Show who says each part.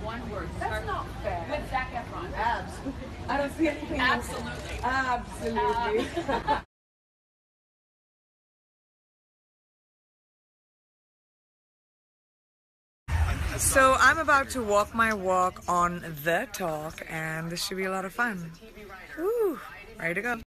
Speaker 1: one word.
Speaker 2: That's not fair.
Speaker 1: With Zac Efron.
Speaker 2: Abs. I don't see anything else.
Speaker 1: Absolutely.
Speaker 2: Absolutely. So I'm about to walk my walk on the talk, and this should be a lot of fun. Woo! Ready to go.